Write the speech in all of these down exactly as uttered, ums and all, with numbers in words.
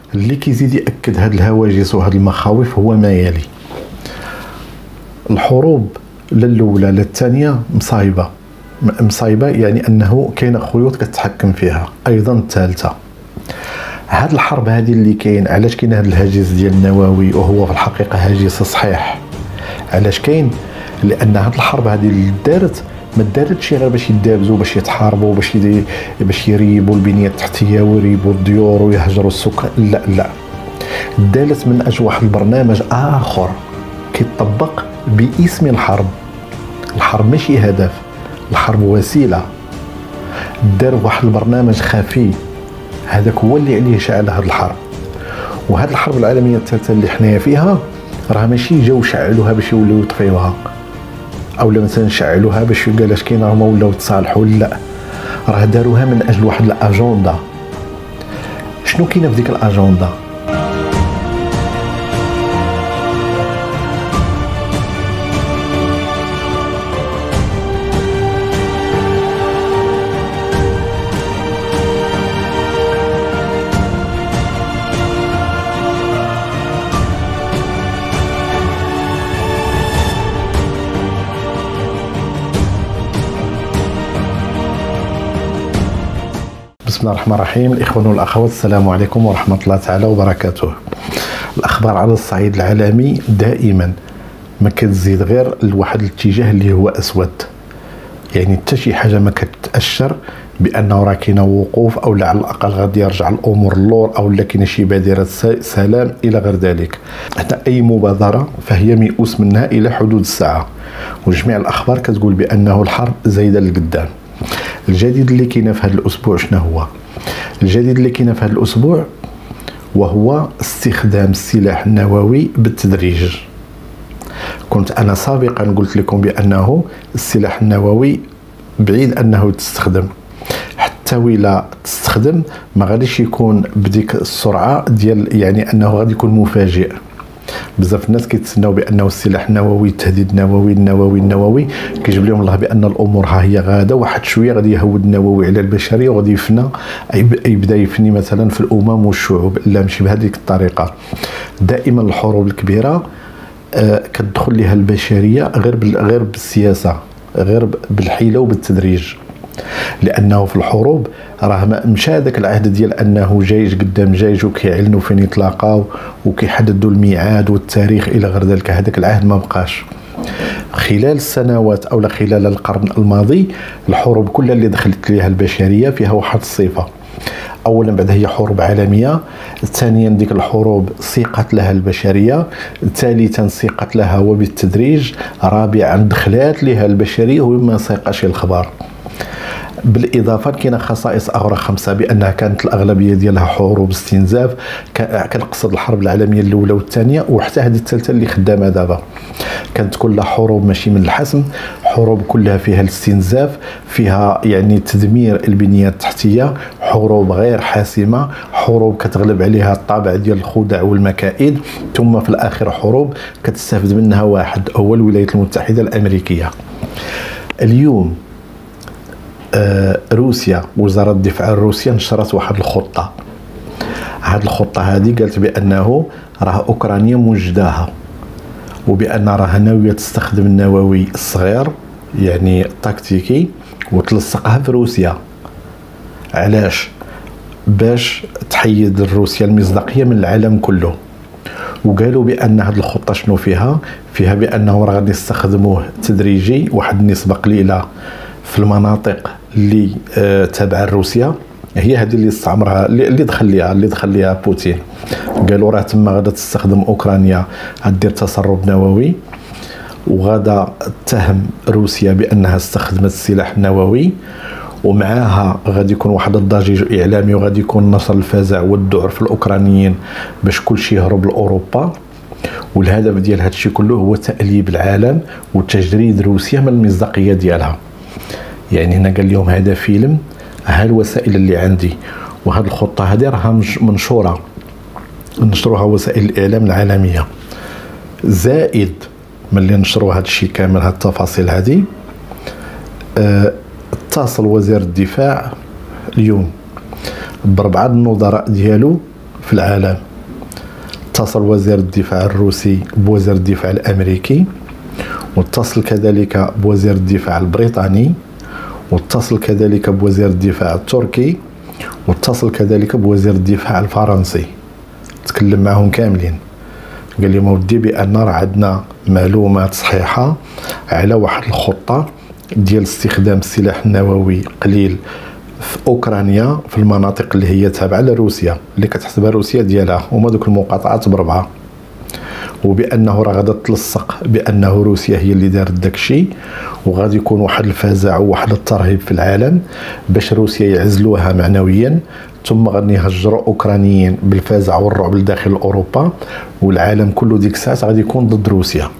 اللي كيزيد ياكد هاد الهواجس وهاد المخاوف هو ما يلي: الحروب لا الاولى لا الثانيه مصايبه مصايبه يعني انه كاين خيوط كتحكم فيها. ايضا الثالثه، هاد الحرب هذه اللي كاين، علاش كاين هاد الهاجس ديال النووي وهو في الحقيقه هاجس صحيح؟ علاش كاين؟ لان هاد الحرب هذه اللي دارت ما دارتش غير باش يدابزوا باش يتحاربوا باش يدي باش يريبوا البنيه التحتيه ويريبوا الديور ويهجروا السكان، لا لا، دارت من اجل واحد البرنامج اخر كيطبق باسم الحرب. الحرب ماشي هدف، الحرب وسيله. دار واحد البرنامج خفي، هذاك هو اللي عليه شعل هذه الحرب. وهذه الحرب العالميه الثالثه اللي حنايا فيها راه ماشي جاو شعلوها باش يوليو يطفيوها، او مثلا شعلوها باش قال اش كاين راهم ولاو تصالحوا، لا، راه داروها من اجل واحد الاجنده. شنو كاين في ديك الاجنده؟ بسم الله الرحمن الرحيم. الاخوان والاخوات، السلام عليكم ورحمه الله تعالى وبركاته. الاخبار على الصعيد العالمي دائما ما كتزيد غير لواحد الاتجاه اللي هو اسود، يعني حتى شي حاجه ما كتاشر بانه راه كاين وقوف او على الاقل غادي يرجع الامور للور او لا كاين شي بادره سلام الى غير ذلك. حتى اي مبادره فهي ميؤوس منها الى حدود الساعه، وجميع الاخبار كتقول بانه الحرب زايده للقدام. الجديد اللي كاين في هذا الاسبوع شنو هو؟ الجديد اللي كاين في هذا الاسبوع وهو استخدام السلاح النووي بالتدريج. كنت انا سابقا قلت لكم بانه السلاح النووي بعيد انه تستخدم، حتى ولا تستخدم ما غاديش يكون بديك السرعه ديال يعني انه غادي يكون مفاجئ. بزاف الناس كيتسناو بانه السلاح النووي، التهديد النووي النووي النووي كيجيب لهم الله بان الامور ها هي غاده واحد شويه غادي يهود النووي على البشريه وغادي يفنى، يبدا يفني مثلا في الامم والشعوب. لا، ماشي بهذيك الطريقه. دائما الحروب الكبيره آه كتدخل لها البشريه غير غير بالسياسه، غير بالحيله وبالتدريج. لانه في الحروب راه مشى هذاك العهد ديال انه جيش قدام جيش وكيعلنوا فين يتلاقاو وكيحددوا الميعاد والتاريخ الى غير ذلك. هذاك العهد ما بقاش. خلال السنوات او خلال القرن الماضي الحروب كلها اللي دخلت ليها البشريه فيها واحد الصفه: اولا بعد هي حروب عالميه، ثانيا ديك الحروب سيقت لها البشريه، ثالثا سيقت لها وبالتدريج، رابعا دخلات لها البشريه وما سيقاش الخبر. بالاضافه كاين خصائص اخرى خمسه، بانها كانت الاغلبيه ديالها حروب استنزاف. كنقصد الحرب العالميه الاولى والثانيه وحتى هذه الثالثه اللي خدامه دابا، كانت كلها حروب ماشي من الحسم، حروب كلها فيها الاستنزاف، فيها يعني تدمير البنيه التحتيه، حروب غير حاسمه، حروب كتغلب عليها الطابع ديال الخدع والمكائد، ثم في الاخر حروب كتستافد منها واحد هو الولايات المتحده الامريكيه. اليوم آه روسيا، وزاره الدفاع الروسيه نشرت واحد الخطه. هذه الخطه هذه قالت بانه راه اوكرانيا موجداها، وبان راه ناويه تستخدم النووي الصغير يعني التكتيكي وتلصقها في روسيا. علاش؟ باش تحيد روسيا المصداقيه من العالم كله. وقالوا بان هذه الخطه شنو فيها؟ فيها بانه راه غادي يستخدموه تدريجي، واحد النسبه قليله في المناطق اللي آه تابعه لروسيا، هي هذه اللي استعمرها اللي دخل ليها اللي دخل ليها بوتين. قالوا راه تما غادا تستخدم اوكرانيا غدير تسرب نووي، وغادا تهم روسيا بانها استخدمت السلاح النووي، ومعاها غادي يكون واحد الضجيج اعلامي وغادي يكون نشر الفزع والذعر في الاوكرانيين باش كلشي يهرب لاوروبا. والهدف ديال هذا الشيء كله هو تأليب العالم وتجريد روسيا من المصداقيه ديالها. يعني هنا قال لهم هذا فيلم، ها الوسائل اللي عندي، وهذه الخطه هذه راها منشوره نشروها وسائل الاعلام العالميه. زائد ملي نشروا هذا الشيء كامل، هذه التفاصيل هذه، اه اتصل وزير الدفاع اليوم باربعه النظراء ديالو في العالم. اتصل وزير الدفاع الروسي بوزير الدفاع الامريكي، واتصل كذلك بوزير الدفاع البريطاني، واتصل كذلك بوزير الدفاع التركي، واتصل كذلك بوزير الدفاع الفرنسي. تكلم معهم كاملين، قال لي مودي بان راه عندنا معلومات صحيحه على واحد الخطه ديال استخدام السلاح النووي قليل في اوكرانيا، في المناطق اللي هي تابعه لروسيا، اللي كتحسبها روسيا ديالها، هما دوك المقاطعات بربعه، وبانه راه غادا تلصق بانه روسيا هي اللي دارت داكشي، وغادي يكون واحد الفزع وواحد الترهيب في العالم باش روسيا يعزلوها معنويا، ثم غادي يهجروا اوكرانيين بالفزع والرعب لداخل اوروبا، والعالم كله ديك الساعه غادي يكون ضد روسيا.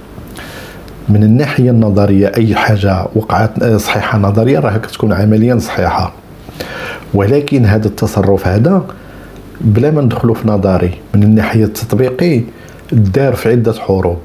من الناحيه النظريه اي حاجه وقعت صحيحه نظريا راه كتكون عمليا صحيحه، ولكن هذا التصرف هذا بلا ما ندخلوا في نظري من الناحيه التطبيقي دار في عده حروب،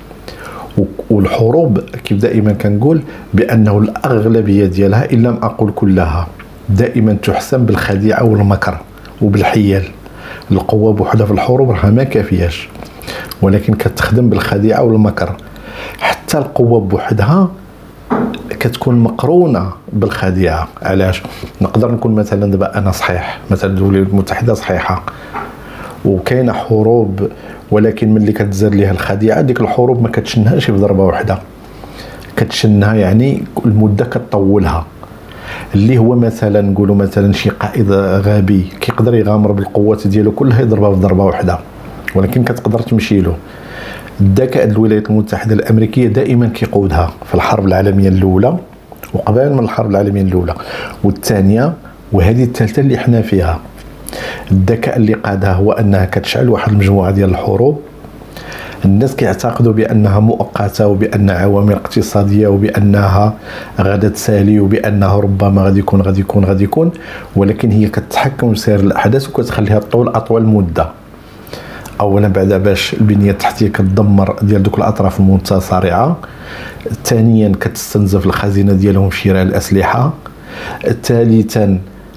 والحروب كيف دائما كنقول بانه الاغلبيه ديالها ان لم اقول كلها دائما تحسم بالخديعه والمكر وبالحيل. القوه بوحدها في الحروب راها ما كافياش، ولكن كتخدم بالخديعه والمكر. حتى القوه بوحدها كتكون مقرونه بالخديعه. علاش؟ نقدر نكون مثلا دابا انا صحيح، مثلا الولايات المتحده صحيحه وكاينه حروب، ولكن ملي كتزاد ليها الخديعه ديك الحروب ما كتشنهاش في ضربه واحده، كتشنها يعني المده كتطولها. اللي هو مثلا نقولوا مثلا شي قائد غبي كيقدر يغامر بالقوات ديالو كلها يضربها في ضربه واحده، ولكن كتقدر تمشي له. الذكاء الولايات المتحده الامريكيه دائما كيقودها في الحرب العالميه الاولى وقبل من الحرب العالميه الاولى والثانيه وهذه الثالثه اللي حنا فيها. الذكاء اللي قادها هو انها كتشعل واحد المجموعه ديال الحروب، الناس كيعتقدوا بانها مؤقته وبان عوامل اقتصاديه وبانها غادا تسالي وبانه ربما غادي يكون غادي يكون غادي يكون ولكن هي كتحكم في سير الاحداث وكتخليها طول اطول مده. اولا بعدا باش البنيه التحتيه كتدمر ديال دوك الاطراف المتصارعه، ثانيا كتستنزف الخزينه ديالهم في شراء الاسلحه، ثالثا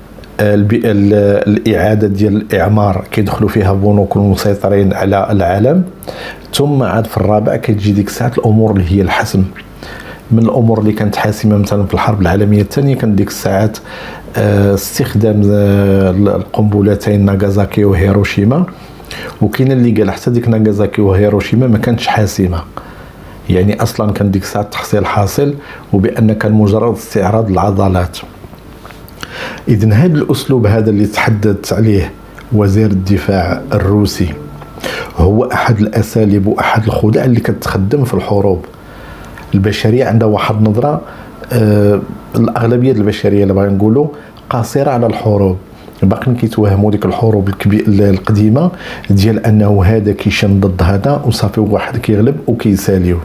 الاعاده ديال الاعمار كيدخلوا فيها بنوك المسيطرين على العالم، ثم عاد في الرابع كتجي ديك الساعات الامور اللي هي الحسم. من الامور اللي كانت حاسمه مثلا في الحرب العالميه الثانيه كان ديك الساعات استخدام القنبلتين ناغازاكي وهيروشيما، وكاين اللي قال حتى ديك ناغازاكي وهيروشيما ما كانتش حاسمه، يعني اصلا كان ديك الساعه تحصيل حاصل وبان كان مجرد استعراض العضلات. اذن هذا الاسلوب هذا اللي تحدثت عليه وزير الدفاع الروسي هو احد الاساليب واحد الخدع اللي كتخدم في الحروب. البشريه عندها واحد نظره، آه الاغلبيه البشريه اللي بغا نقولوا قاصره على الحروب، باقيين كيتوهموا ديك الحروب القديمه ديال انه هذا كيشن ضد هذا وصافي واحد كيغلب وكيساليو.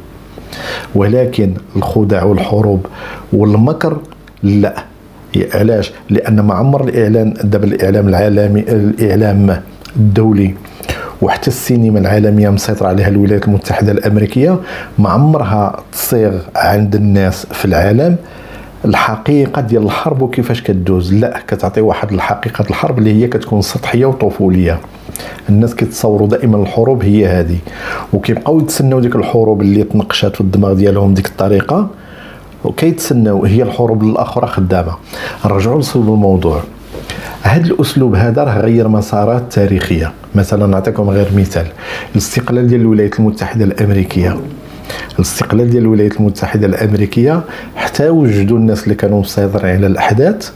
ولكن الخدع والحروب والمكر لا. علاش؟ لان ما عمر الاعلان دابا الاعلام العالمي الاعلام الدولي وحتى السينما العالميه مسيطره عليها الولايات المتحده الامريكيه ما عمرها تصيغ عند الناس في العالم الحقيقه ديال الحرب وكيفاش كدوز. لا، كتعطي واحد الحقيقه الحرب اللي هي كتكون سطحيه وطفوليه. الناس كيتصوروا دائما الحروب هي هذه وكيبقاو يتسناو ديك الحروب اللي تنقشات في الدماغ ديالهم ديك الطريقه وكيتسناو هي الحروب الاخرى خدامه. نرجعوا لصلب الموضوع. هذا الاسلوب هذا راه غير مسارات تاريخيه. مثلا نعطيكم غير مثال، الاستقلال ديال الولايات المتحده الامريكيه الاستقلال ديال الولايات المتحده الامريكيه حتى وجدوا الناس اللي كانوا مسيطرين على الاحداث،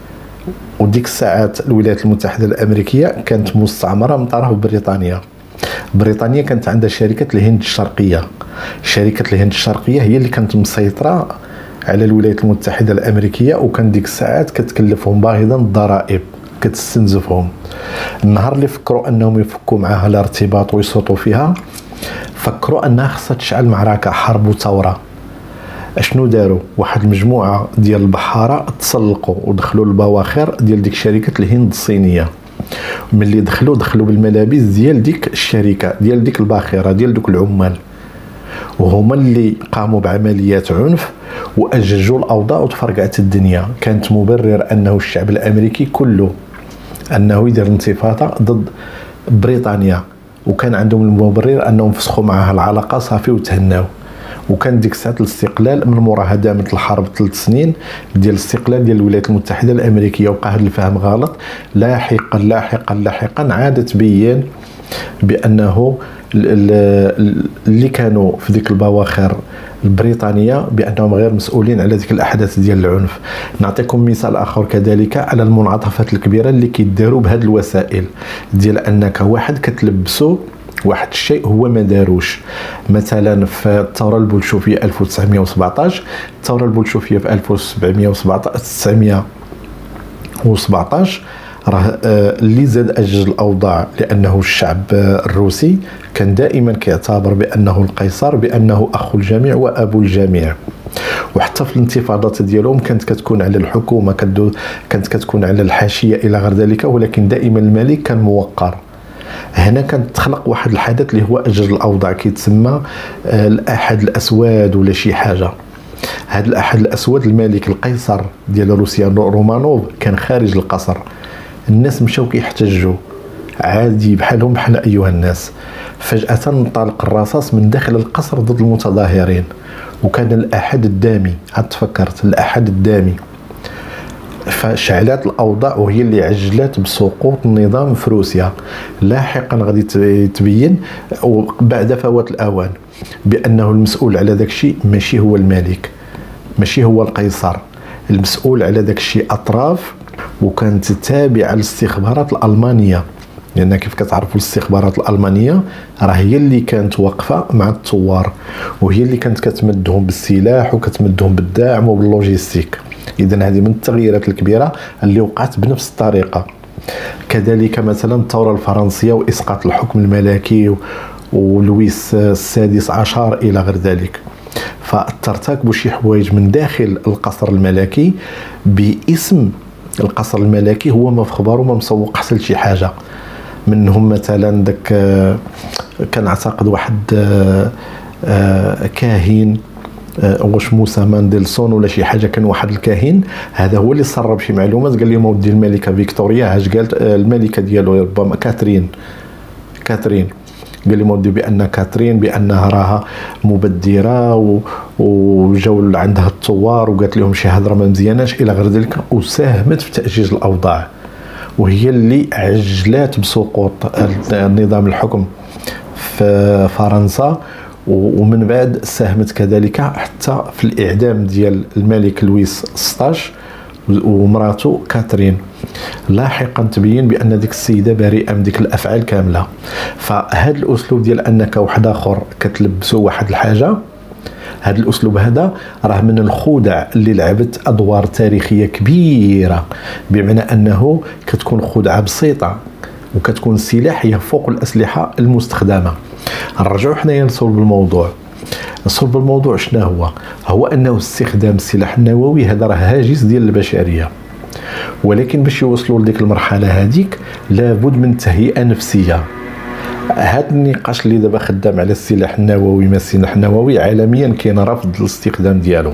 وديك الساعات الولايات المتحده الامريكيه كانت مستعمره من طرف بريطانيا. بريطانيا كانت عندها شركه الهند الشرقيه. شركه الهند الشرقيه هي اللي كانت مسيطره على الولايات المتحده الامريكيه، وكان ديك الساعات كتكلفهم باهظا الضرائب، كتستنزفهم. النهار اللي فكروا انهم يفكوا معها الارتباط ويصوتوا فيها فكروا انها خصها تشعل معركه حرب وثوره. اشنو داروا؟ واحد المجموعه ديال البحاره تسلقوا ودخلوا البواخر ديال ديك شركه الهند الصينيه. ملي دخلوا دخلوا بالملابس ديال ديك الشركه ديال ديك الباخره ديال دوك العمال، وهما اللي قاموا بعمليات عنف واججوا الاوضاع وتفرقعت الدنيا. كانت مبرر انه الشعب الامريكي كله انه يدير انتفاضه ضد بريطانيا، وكان عندهم المبرر انهم فسخوا معها العلاقه صافي وتهناو. وكان ديك الساعه الاستقلال من موراها دامت الحرب ثلاث سنين ديال الاستقلال ديال الولايات المتحده الامريكيه، وقع هذا الفهم غلط. لاحقا لاحقا لاحقا عاد تبين بانه اللي كانوا في ديك البواخر البريطانيه بانهم غير مسؤولين على ديك الاحداث ديال العنف. نعطيكم مثال اخر كذلك على المنعطفات الكبيره اللي كيداروا بهذه الوسائل ديال انك واحد كتلبسو واحد الشيء هو ما داروش. مثلا في الثوره البولشوفيه ألف وتسعمائة وسبعطاش، الثوره البولشوفيه في ألف وسبعمائة وسبعطاش راه اللي زاد اجج الاوضاع لانه الشعب الروسي كان دائما كيعتبر بانه القيصر بانه اخو الجميع وابو الجميع. وحتى في الانتفاضات ديالهم كانت كتكون على الحكومه، كانت كتكون على الحاشيه الى غير ذلك، ولكن دائما الملك كان موقر. هنا كانت تخلق واحد الحدث اللي هو اجج الاوضاع كيتسمى الاحد الاسود ولا شي حاجه. هذا الاحد الاسود الملك القيصر ديال روسيا رومانوف كان خارج القصر، الناس مشاو كيحتجوا عادي بحالهم بحال ايها الناس. فجاه انطلق الرصاص من داخل القصر ضد المتظاهرين، وكان الاحد الدامي، عاد تفكرت الاحد الدامي. فشعلات الاوضاع وهي اللي عجلت بسقوط النظام في روسيا. لاحقا غادي تبين وبعد فوات الاوان بانه المسؤول على داك الشيء ماشي هو الملك، ماشي هو القيصر، المسؤول على داك الشيء اطراف وكانت تابعه للاستخبارات الالمانيه. لان كيف كتعرفوا الاستخبارات الالمانيه راه هي اللي كانت واقفه مع الثوار، وهي اللي كانت كتمدهم بالسلاح وكتمدهم بالدعم وباللوجيستيك. اذا هذه من التغييرات الكبيره اللي وقعت بنفس الطريقه. كذلك مثلا الثوره الفرنسيه واسقاط الحكم الملكي ولويس السادس عشر الى غير ذلك. فترتكبوا شي حوايج من داخل القصر الملكي باسم القصر الملكي هو ما في خباره وما مسوق حتى لشي حاجه. منهم مثلا داك كان اعتقد واحد كاهن واش موسى ماندلسون ولا شي حاجه، كان واحد الكاهن هذا هو اللي سرب شي معلومات، قال لهم ودي الملكه فيكتوريا اش قالت الملكه ديالو ربما كاترين كاترين قال لهم ودي بان كاترين بانها راها مبدره وجاو عندها الثوار وقالت لهم شي هضره ما مزياناش الى غير ذلك، وساهمت في تاجيج الاوضاع، وهي اللي عجلات بسقوط نظام الحكم في فرنسا. ومن بعد ساهمت كذلك حتى في الاعدام ديال الملك لويس ستاشر ومراته كاترين. لاحقا تبين بان ديك السيده بريئه من ديك الافعال كامله. فهذا الاسلوب ديال انك واحد اخر كتلبسو واحد الحاجه، هذا الاسلوب هذا راه من الخدع اللي لعبت ادوار تاريخيه كبيره، بمعنى انه كتكون خدعه بسيطه وكتكون السلاح هي فوق الاسلحه المستخدمه. نرجعوا حنايا لصلب الموضوع. صلب الموضوع شنو هو؟ هو انه استخدام السلاح النووي هذا راه هاجس ديال البشريه، ولكن باش يوصلوا لديك المرحله هذيك لابد من تهيئه نفسيه. هذا النقاش اللي دابا خدام على السلاح النووي ما السلاح النووي عالميا كاين رفض الاستخدام ديالو،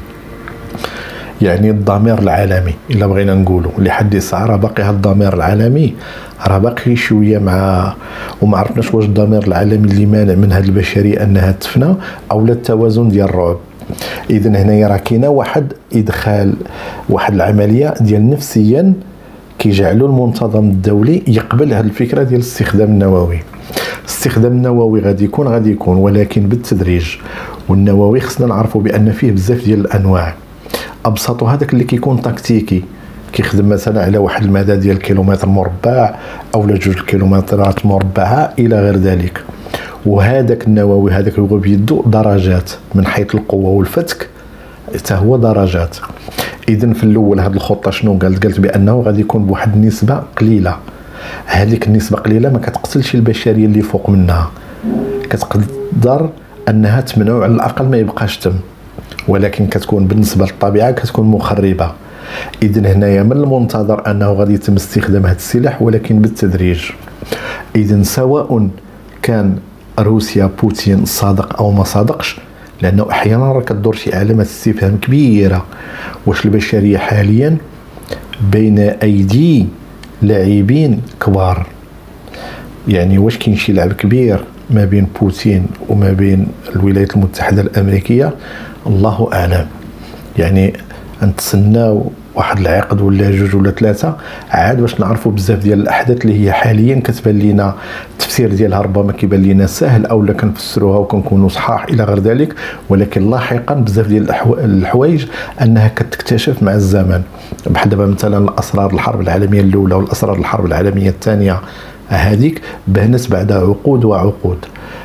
يعني الضمير العالمي الا بغينا نقولوا لحد الساعه راه باقي هذا الضمير العالمي راه باقي شويه مع وما عرفناش واش الضمير العالمي اللي مانع من هذه البشريه انها تفنى او لا التوازن ديال الرعب. اذا هنايا راه كاينه واحد ادخال واحد العمليه ديال نفسيا كيجعلوا المنتظم الدولي يقبل هذه الفكره ديال الاستخدام النووي. الاستخدام النووي غادي يكون غادي يكون ولكن بالتدريج، والنووي خصنا نعرفوا بان فيه بزاف ديال الانواع. ابسط هذاك اللي كيكون تكتيكي كيخدم مثلا على واحد المدى ديال كيلومتر مربع او جوج كيلومترات مربعه الى غير ذلك. وهذاك النووي هذاك هو بيدو درجات من حيث القوه والفتك، حتى هو درجات. اذا في الاول هذه الخطه شنو قالت؟ قالت بانه غادي يكون بواحد النسبه قليله، هذيك النسبه قليله ما كتقتلش البشريه اللي فوق منها، كتقدر انها تمنعوا على الاقل ما يبقاش تم، ولكن كتكون بالنسبه للطبيعه كتكون مخربه. اذا هنايا من المنتظر انه غادي يتم استخدام هذا السلاح ولكن بالتدريج. اذا سواء كان روسيا بوتين صادق او ما صادقش، لانه احيانا راه كدور شي علامات استفهام كبيره، واش البشريه حاليا بين ايدي لاعبين كبار. يعني واش كاين شي لعب كبير ما بين بوتين وما بين الولايات المتحدة الأمريكية؟ الله أعلم. يعني نتسناو واحد العقد ولا جوج ولا ثلاثة عاد باش نعرفوا بزاف ديال الأحداث اللي هي حاليا كتبان لينا التفسير ديالها ربما كيبان لينا سهل أو لا كنفسروها وكنكونوا صحاح إلى غير ذلك، ولكن لاحقا بزاف ديال الحوايج أنها كتكتشف مع الزمن. بحال دابا مثلا الأسرار الحرب العالمية الأولى والأسرار الحرب العالمية الثانية هذيك بانت بعد عقود وعقود.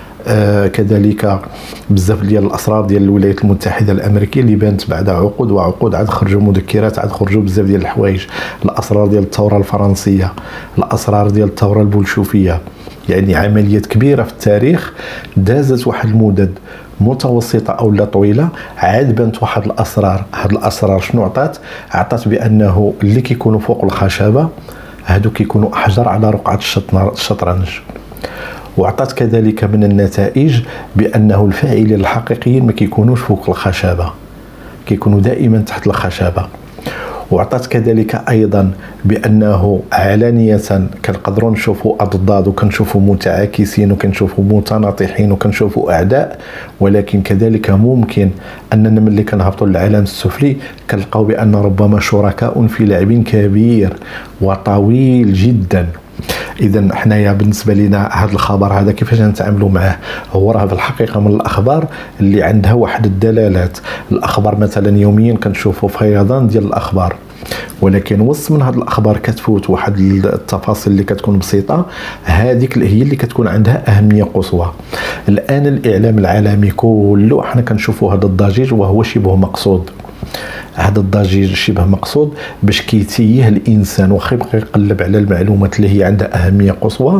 آه كذلك بزاف ديال الاسرار ديال الولايات المتحده الامريكيه اللي بانت بعد عقود وعقود، عاد خرجوا مذكرات، عاد خرجوا بزاف ديال الحوايج. الاسرار ديال الثوره الفرنسيه، الاسرار ديال الثوره البولشوفيه. يعني عمليات كبيره في التاريخ دازت واحد المدد متوسطه او لا طويله، عاد بانت واحد الاسرار. هاد الاسرار شنو عطات؟ عطات بانه اللي كيكونوا فوق الخشبه هادو كيكونوا احجار على رقعه الشطرنج. وعطات كذلك من النتائج بانه الفاعلين الحقيقيين ما كيكونوش فوق الخشبه، كيكونوا دائما تحت الخشبه. وعطات كذلك ايضا بانه علانيه كنقدروا نشوفوا اضداد وكنشوفوا متعاكسين وكنشوفوا متناطحين وكنشوفوا اعداء، ولكن كذلك ممكن اننا ملي كنهبطوا للعالم السفلي كنلقاو بان ربما شركاء في لعب كبير وطويل جدا. اذا حنايا بالنسبه لنا هذا الخبر هذا كيفاش نتعاملوا معه؟ هو راه في الحقيقه من الاخبار اللي عندها واحد الدلالات. الاخبار مثلا يوميا كنشوفوا فيضان ديال الاخبار، ولكن وسط من هذه الاخبار كتفوت واحد التفاصيل اللي كتكون بسيطه، هذيك هي اللي كتكون عندها اهميه قصوى. الان الاعلام العالمي كله حنا كنشوفوا هذا الضجيج وهو شبه مقصود. هذا الضجيج شبه مقصود باش كيتيه الانسان واخا يبقى يقلب على المعلومات اللي هي عندها اهميه قصوى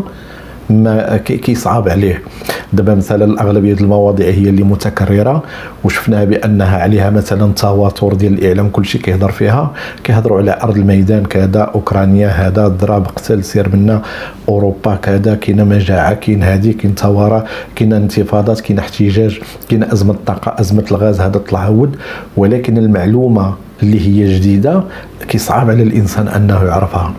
ما كيصعب عليه. دابا مثلا الاغلبيه ديال المواضيع هي اللي متكرره وشفناها بانها عليها مثلا تواتر ديال الاعلام، كلشي كيهضر فيها، كيهضروا على ارض الميدان كذا، اوكرانيا هذا، ضرب قتل سير منا، اوروبا كذا، كاينه مجاعه، كاين هذه، كاين ثوره، كاينه انتفاضات، كاينه احتجاج، كاينه ازمه الطاقه، ازمه الغاز، هذا طلع عود. ولكن المعلومه اللي هي جديده كيصعب على الانسان انه يعرفها.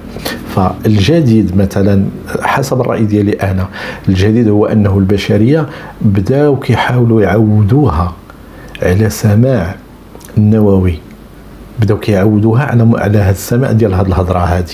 فالجديد مثلا حسب الراي ديالي انا، الجديد هو انه البشريه بداو كيحاولوا يعودوها على سماع النووي، بداو كيعودوها على على هذا السماع ديال هذه الهضره هذه.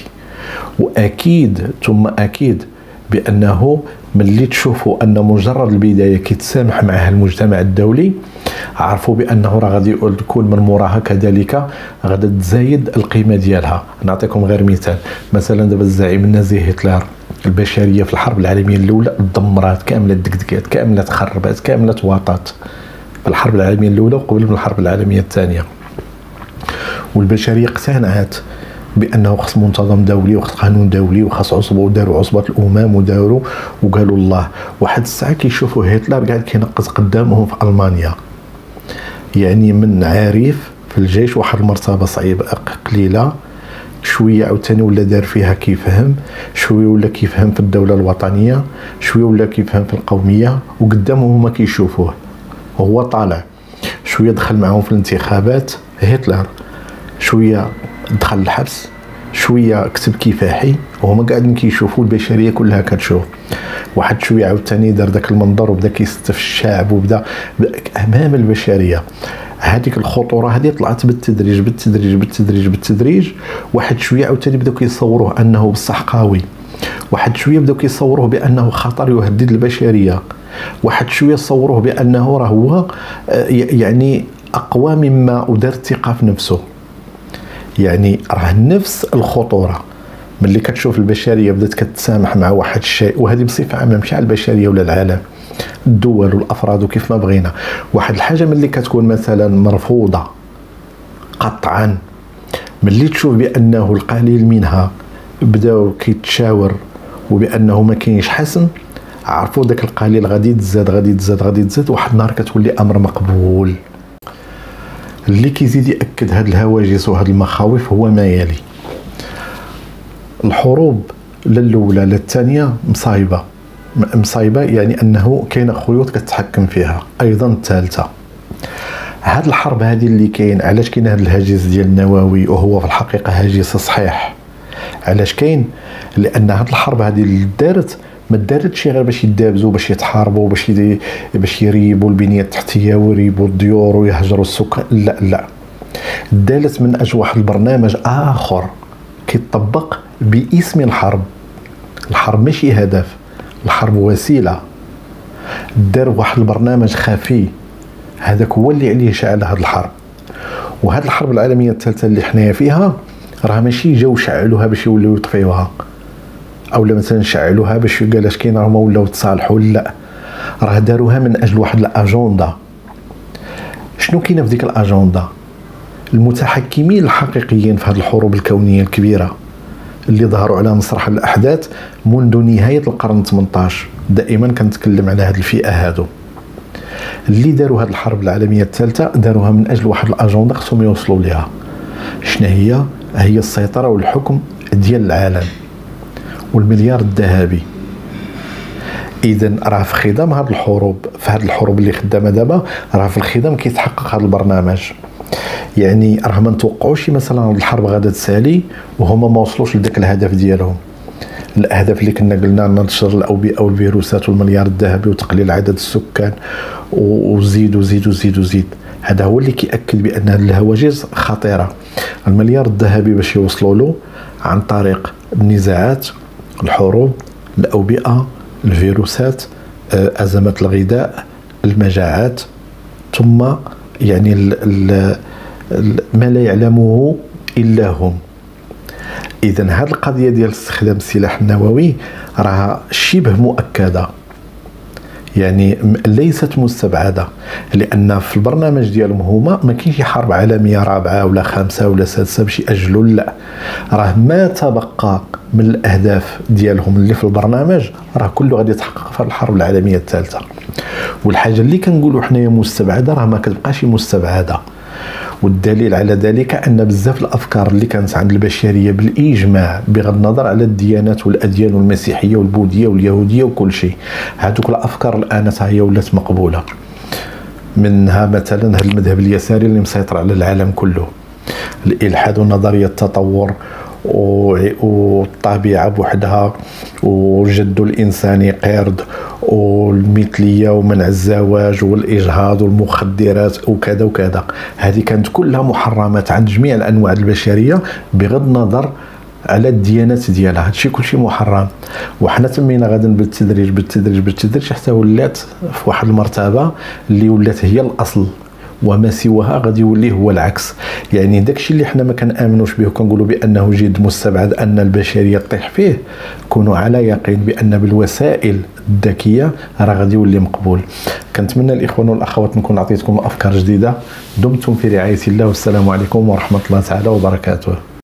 واكيد ثم اكيد بانه ملي تشوفوا ان مجرد البدايه كيتسامح معها المجتمع الدولي، عرفوا بانه راه غادي يكون من موراها كذلك غادي تزايد القيمه ديالها. نعطيكم غير مثال، مثلا دابا الزعيم النازي هتلر، البشريه في الحرب العالميه الاولى دمرات كامله، دكدكات كامله، تخربات كامله، تواطات في الحرب العالميه الاولى وقبل من الحرب العالميه الثانيه. والبشريه اقتنعت بانه خص منتظم دولي وخص قانون دولي وخص عصبه، وداروا عصبه الامم وداروا وقالوا الله. واحد الساعه كيشوفوا هتلر قاعد كينقز قدامهم في المانيا، يعني من عارف في الجيش واحد المرتبه صعيبه قليله، شويه عاوتاني ولا دار فيها كيفهم، شويه ولا كيفهم في الدوله الوطنيه، شويه ولا كيفهم في القوميه، وقدامهم هما كيشوفوه وهو طالع. شويه دخل معهم في الانتخابات هتلر، شويه دخل الحبس، شويه كتب كفاحي، وهما قاعدين كيشوفوا البشريه كلها كتشوف. واحد شويه عاوتاني دار داك المنظر وبدا كيستف الشعب وبدا امام البشريه. هذيك الخطوره هذه طلعت بالتدريج بالتدريج بالتدريج بالتدريج. واحد شويه عاوتاني بداو كيصوروه انه بصح قوي، واحد شويه بداو كيصوروه بانه خطر يهدد البشريه، واحد شويه صوروه بانه راه هو يعني اقوى مما ودار الثقه في نفسه. يعني راه نفس الخطوره ملي كتشوف البشريه بدات كتسامح مع واحد الشيء، وهذه بصفه عامه ماشي على البشريه ولا العالم، الدول والافراد وكيف ما بغينا. واحد الحاجه ملي كتكون مثلا مرفوضه قطعا، ملي تشوف بانه القليل منها بداو كيتشاور وبانه ما كاينش حسن، عرفوا داك القليل غادي تزاد غادي تزاد غادي تزاد، واحد النهار كتولي امر مقبول. اللي كيزيد ياكد هاد الهواجس وهاد المخاوف هو ما يلي: الحروب لا الاولى لا الثانيه مصايبه مصايبه، يعني انه كاينه خيوط كتحكم فيها. ايضا الثالثه، هاد الحرب هذه اللي كاين، علاش كاين هاد الهاجس ديال النووي وهو في الحقيقه هاجس صحيح؟ علاش كاين؟ لان هاد الحرب هذه اللي دارت ما دارتش غير باش يدابزوا باش يتحاربوا باش يدي باش يريبوا البنيه التحتيه ويريبوا الديور ويهجروا السكان، لا لا، دارت من اجل واحد البرنامج اخر كيطبق باسم الحرب. الحرب ماشي هدف، الحرب وسيله. دار واحد البرنامج خفي، هذاك هو اللي عليه شعل هذه الحرب. وهذه الحرب العالميه الثالثه اللي حنايا فيها راه ماشي جاو شعلوها باش يوليو يطفيوها، او مثلا شعلوها باش قال اش كاين راهما ولاو تصالحوا، لا، راه داروها من اجل واحد الاجنده. شنو كاينه في ديك الاجنده؟ المتحكمين الحقيقيين في هذه الحروب الكونيه الكبيره اللي ظهروا على مسرح الاحداث منذ نهايه القرن ثمنطاش، دائما كنتكلم على هذه الفئه هادو اللي داروا هذه الحرب العالميه الثالثه، داروها من اجل واحد الاجنده خصهم يوصلوا ليها. شنو هي؟ هي السيطره والحكم ديال العالم والمليار الذهبي. اذا راه في خضم هذه الحروب، في هذه الحروب اللي خدامه دابا، راه في الخضم كيتحقق هذا البرنامج. يعني راه ما نتوقعوش مثلا الحرب غادا تسالي وهما ما وصلوش لذاك الهدف ديالهم، الاهداف اللي كنا قلنا ننشر الاوبئه والفيروسات والمليار الذهبي وتقليل عدد السكان وزيد وزيد وزيد وزيد. هذا هو اللي كيأكد بان هذه الهواجس خطيره. المليار الذهبي باش يوصلوا له عن طريق النزاعات، الحروب، الاوبئه، الفيروسات، ازمات الغذاء، المجاعات، ثم يعني ال ال ما لا يعلمه الا هم. اذا هذه القضيه ديال استخدام السلاح النووي راها شبه مؤكده، يعني ليست مستبعده، لان في البرنامج ديالهم هما ما كاينش حرب عالميه رابعه ولا خامسه ولا سادسه باش ياجلوا، لا، راه ما تبقى من الاهداف ديالهم اللي في البرنامج راه كله غادي يتحقق في الحرب العالميه الثالثه. والحاجه اللي كنقولوا حنايا مستبعده راه ما كتبقاش مستبعده. والدليل على ذلك ان بزاف الافكار اللي كانت عند البشريه بالاجماع بغض النظر على الديانات والاديان والمسيحيه والبوذيه واليهوديه وكل شيء، هذوك الافكار الان هي ولات مقبوله. منها مثلا هذا المذهب اليساري اللي مسيطر على العالم كله، الالحاد ونظريه التطور والطبيعه بوحدها وجد الانساني قرد والمثليه ومنع الزواج والاجهاض والمخدرات وكذا وكذا. هذه كانت كلها محرمات عند جميع الانواع البشريه بغض النظر على الديانات ديالها. هادشي كلشي محرم، وحنا تمينا غادا بالتدريج بالتدريج بالتدريج حتى ولات في واحد المرتبه اللي ولات هي الاصل، وما سواها غادي يولي هو العكس. يعني داكشي اللي حنا ما كنامنوش به وكنقولوا بانه جد مستبعد ان البشريه تطيح فيه، كونوا على يقين بان بالوسائل الذكيه راه غادي يولي مقبول. كنتمنى الاخوان والاخوات نكون عطيتكم افكار جديده. دمتم في رعايه الله، والسلام عليكم ورحمه الله تعالى وبركاته.